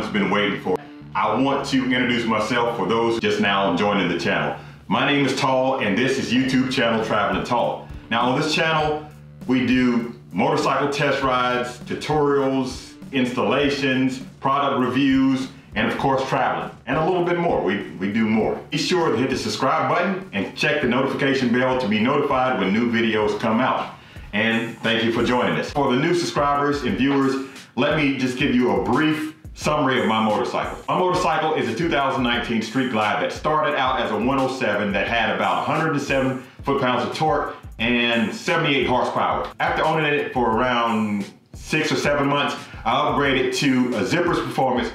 everyone's been waiting for. I want to introduce myself for those just now joining the channel. My name is Tall, and this is YouTube channel Traveling Tall. Now on this channel, we do motorcycle test rides, tutorials, installations, product reviews, and of course traveling, and a little bit more. We do more. Be sure to hit the subscribe button and check the notification bell to be notified when new videos come out. And thank you for joining us. For the new subscribers and viewers, let me just give you a brief summary of my motorcycle. My motorcycle is a 2019 Street Glide that started out as a 107 that had about 107 foot-pounds of torque and 78 horsepower. After owning it for around 6 or 7 months, I upgraded to a Zippers Performance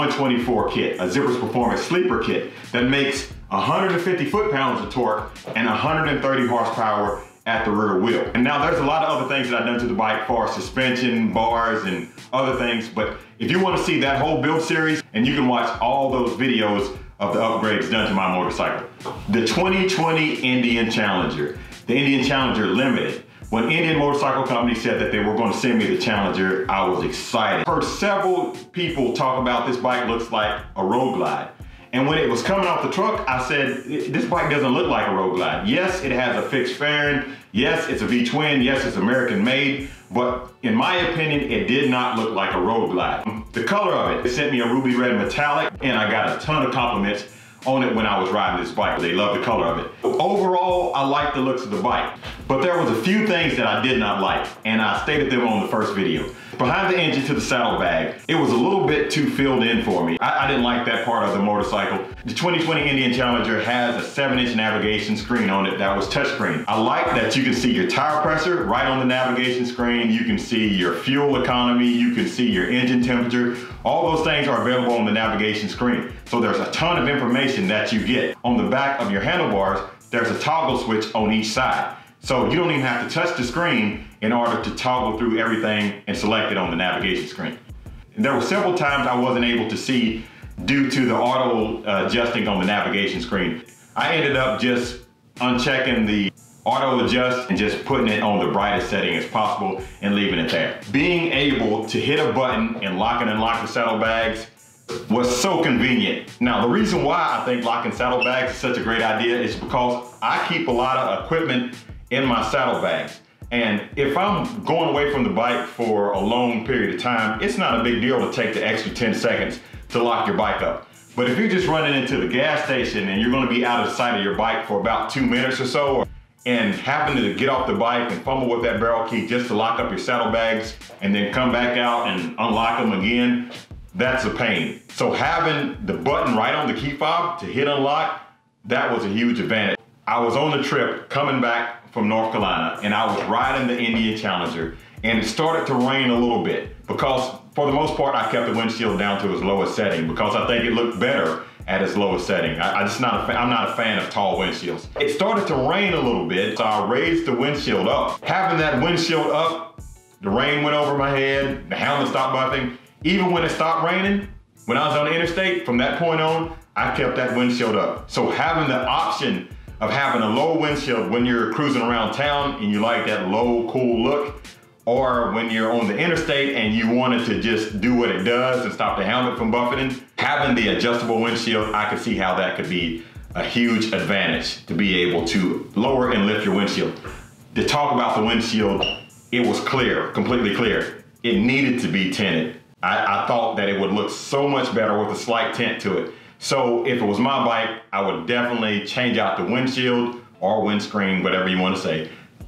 124 kit, a Zippers Performance sleeper kit that makes 150 foot-pounds of torque and 130 horsepower at the rear wheel. And now there's a lot of other things that I've done to the bike for suspension, bars, and other things, but if you want to see that whole build series, and you can watch all those videos of the upgrades done to my motorcycle. The 2020 Indian Challenger, the Indian Challenger Limited. When Indian Motorcycle Company said that they were going to send me the Challenger, I was excited. Heard several people talk about this bike looks like a Road Glide. And when it was coming off the truck, I said, this bike doesn't look like a Road Glide. Yes, it has a fixed fairing. Yes, it's a V-twin. Yes, it's American made. But in my opinion, it did not look like a Road Glide. The color of it sent me a ruby red metallic, and I got a ton of compliments on it when I was riding this bike. They love the color of it. Overall, I like the looks of the bike, but there was a few things that I did not like, and I stated them on the first video. Behind the engine to the saddlebag, it was a little bit too filled in for me. I didn't like that part of the motorcycle. The 2020 Indian Challenger has a 7-inch navigation screen on it that was touchscreen. I like that you can see your tire pressure right on the navigation screen. You can see your fuel economy. You can see your engine temperature. All those things are available on the navigation screen. So there's a ton of information that you get. On the back of your handlebars, there's a toggle switch on each side. So you don't even have to touch the screen in order to toggle through everything and select it on the navigation screen. And there were several times I wasn't able to see due to the auto adjusting on the navigation screen. I ended up just unchecking the auto adjust and just putting it on the brightest setting as possible and leaving it there. Being able to hit a button and lock and unlock the saddlebags was so convenient. Now, the reason why I think locking saddlebags is such a great idea is because I keep a lot of equipment in my saddlebags. And if I'm going away from the bike for a long period of time, it's not a big deal to take the extra 10 seconds to lock your bike up. But if you're just running into the gas station and you're gonna be out of sight of your bike for about 2 minutes or so, and happen to get off the bike and fumble with that barrel key just to lock up your saddlebags and then come back out and unlock them again, that's a pain. So having the button right on the key fob to hit unlock, that was a huge advantage. I was on the trip coming back from North Carolina, and I was riding the Indian Challenger, and it started to rain a little bit because for the most part, I kept the windshield down to its lowest setting because I think it looked better at its lowest setting. I'm not a fan of tall windshields. It started to rain a little bit, so I raised the windshield up. Having that windshield up, the rain went over my head, the helmet stopped buffing. Even when it stopped raining, when I was on the interstate, from that point on, I kept that windshield up. So having the option of having a low windshield when you're cruising around town and you like that low, cool look, or when you're on the interstate and you wanted to just do what it does and stop the helmet from buffeting, having the adjustable windshield, I could see how that could be a huge advantage to be able to lower and lift your windshield. To talk about the windshield, it was clear, completely clear. It needed to be tinted. I thought that it would look so much better with a slight tint to it. So if it was my bike, I would definitely change out the windshield or windscreen, whatever you want to say,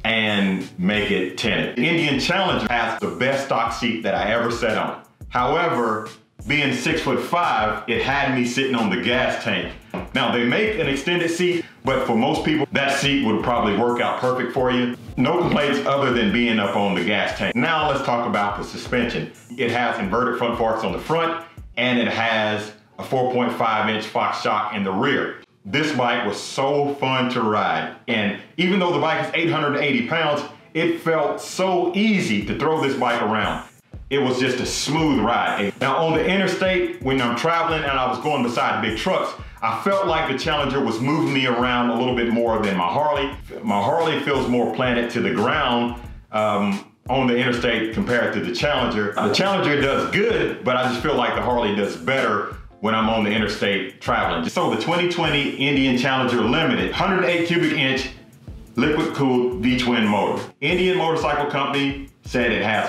and make it tinted. The Indian Challenger has the best stock seat that I ever sat on. However, being 6'5", it had me sitting on the gas tank. Now they make an extended seat, but for most people, that seat would probably work out perfect for you. No complaints other than being up on the gas tank. Now let's talk about the suspension. It has inverted front forks on the front, and it has a 4.5-inch Fox shock in the rear. This bike was so fun to ride, and even though the bike is 880 pounds, it felt so easy to throw this bike around. It was just a smooth ride. Now on the interstate, when I'm traveling and I was going beside big trucks, I felt like the Challenger was moving me around a little bit more than my Harley. My Harley feels more planted to the ground, on the interstate compared to the Challenger. The Challenger does good, but I just feel like the Harley does better when I'm on the interstate traveling. So the 2020 Indian Challenger Limited, 108 cubic inch liquid cooled V-twin motor. Indian Motorcycle Company said it has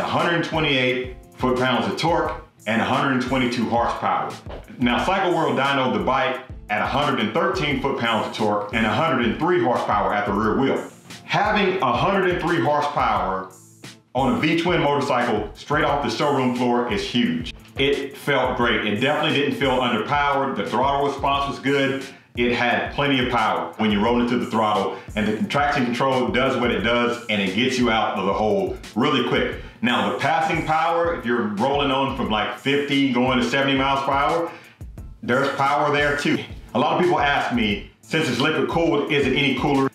128 foot-pounds of torque and 122 horsepower. Now Cycle World dynoed the bike at 113 foot-pounds of torque and 103 horsepower at the rear wheel. Having 103 horsepower on a V-twin motorcycle straight off the showroom floor is huge. It felt great. It definitely didn't feel underpowered. The throttle response was good. It had plenty of power when you roll into the throttle, and the traction control does what it does, and it gets you out of the hole really quick. Now the passing power, if you're rolling on from like 50 going to 70 miles per hour, there's power there too. A lot of people ask me, since it's liquid cooled, is it any cooler?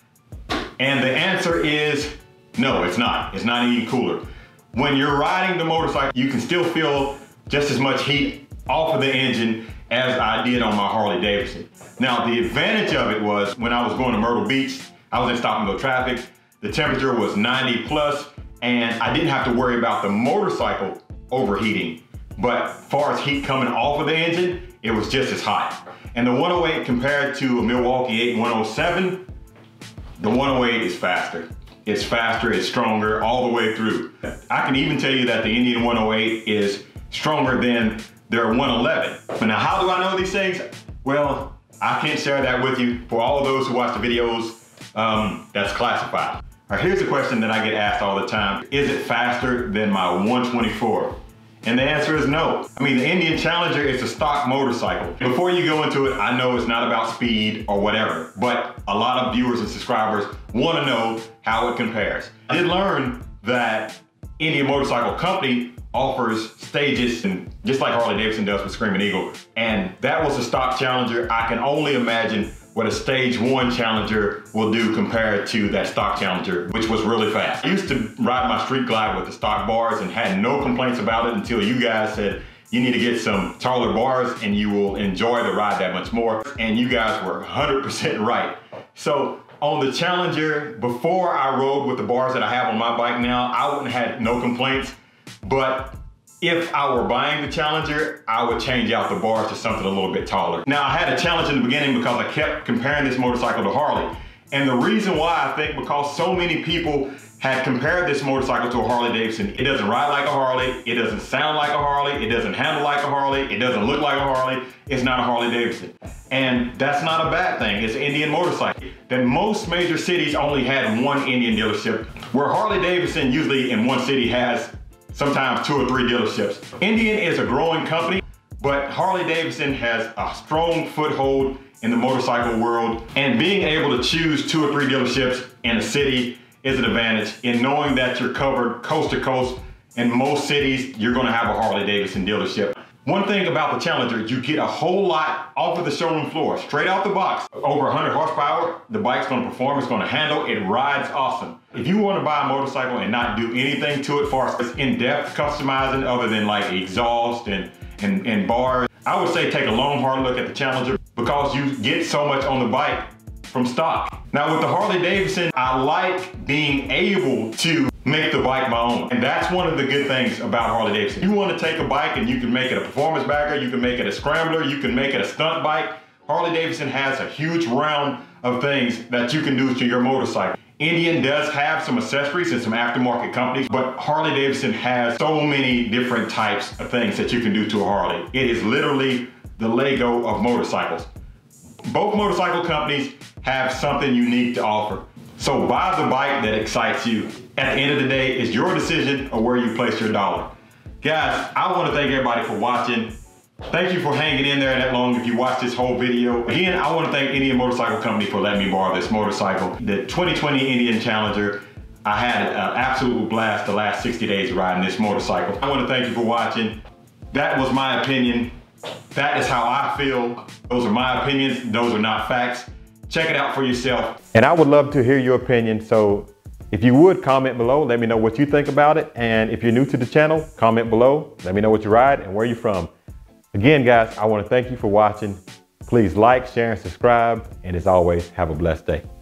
And the answer is no, it's not. It's not any cooler. When you're riding the motorcycle, you can still feel just as much heat off of the engine as I did on my Harley-Davidson. Now, the advantage of it was when I was going to Myrtle Beach, I was in stop and go traffic, the temperature was 90 plus, and I didn't have to worry about the motorcycle overheating. But as far as heat coming off of the engine, it was just as hot. And the 108 compared to a Milwaukee 8 107, the 108 is faster. It's faster, it's stronger all the way through. I can even tell you that the Indian 108 is stronger than their 111. But now, how do I know these things? Well, I can't share that with you. For all of those who watch the videos, that's classified. All right, here's a question that I get asked all the time. Is it faster than my 124? And the answer is no. I mean, the Indian Challenger is a stock motorcycle. Before you go into it, I know it's not about speed or whatever, but a lot of viewers and subscribers want to know how it compares. I did learn that Indian Motorcycle Company offers stages, and just like Harley-Davidson does with Screaming Eagle, and that was a stock Challenger. I can only imagine what a stage 1 Challenger will do compared to that stock Challenger, which was really fast. I used to ride my street glide with the stock bars and had no complaints about it until you guys said you need to get some taller bars and you will enjoy the ride that much more. And you guys were 100% right. So on the Challenger, before I rode with the bars that I have on my bike now, I wouldn't have had no complaints. But if I were buying the Challenger, I would change out the bars to something a little bit taller. Now, I had a challenge in the beginning because I kept comparing this motorcycle to Harley. And the reason why, I think, because so many people had compared this motorcycle to a Harley-Davidson. It doesn't ride like a Harley, it doesn't sound like a Harley, it doesn't handle like a Harley, it doesn't look like a Harley, it's not a Harley-Davidson. And that's not a bad thing, it's an Indian motorcycle. Then most major cities only had one Indian dealership, where Harley-Davidson usually in one city has sometimes 2 or 3 dealerships. Indian is a growing company, but Harley-Davidson has a strong foothold in the motorcycle world, and being able to choose 2 or 3 dealerships in a city is an advantage in knowing that you're covered coast to coast. In most cities, you're gonna have a Harley-Davidson dealership. One thing about the Challenger, you get a whole lot off of the showroom floor, straight out the box. Over 100 horsepower, the bike's gonna perform, it's gonna handle, it rides awesome. If you wanna buy a motorcycle and not do anything to it as far as in-depth customizing other than like exhaust and bars, I would say take a long hard look at the Challenger because you get so much on the bike from stock. Now with the Harley-Davidson, I like being able to make the bike my own. And that's one of the good things about Harley-Davidson. You want to take a bike and you can make it a performance bagger, you can make it a scrambler, you can make it a stunt bike. Harley-Davidson has a huge round of things that you can do to your motorcycle. Indian does have some accessories and some aftermarket companies, but Harley-Davidson has so many different types of things that you can do to a Harley. It is literally the Lego of motorcycles. Both motorcycle companies have something unique to offer. So buy the bike that excites you. At the end of the day, it's your decision of where you place your dollar. Guys, I want to thank everybody for watching. Thank you for hanging in there that long if you watched this whole video. Again, I want to thank Indian Motorcycle Company for letting me borrow this motorcycle. The 2020 Indian Challenger, I had an absolute blast the last 60 days riding this motorcycle. I want to thank you for watching. That was my opinion. That is how I feel. Those are my opinions. Those are not facts. Check it out for yourself. And I would love to hear your opinion. So if you would comment below, let me know what you think about it. And if you're new to the channel, comment below. Let me know what you ride and where you're from. Again, guys, I want to thank you for watching. Please like, share, and subscribe. And as always, have a blessed day.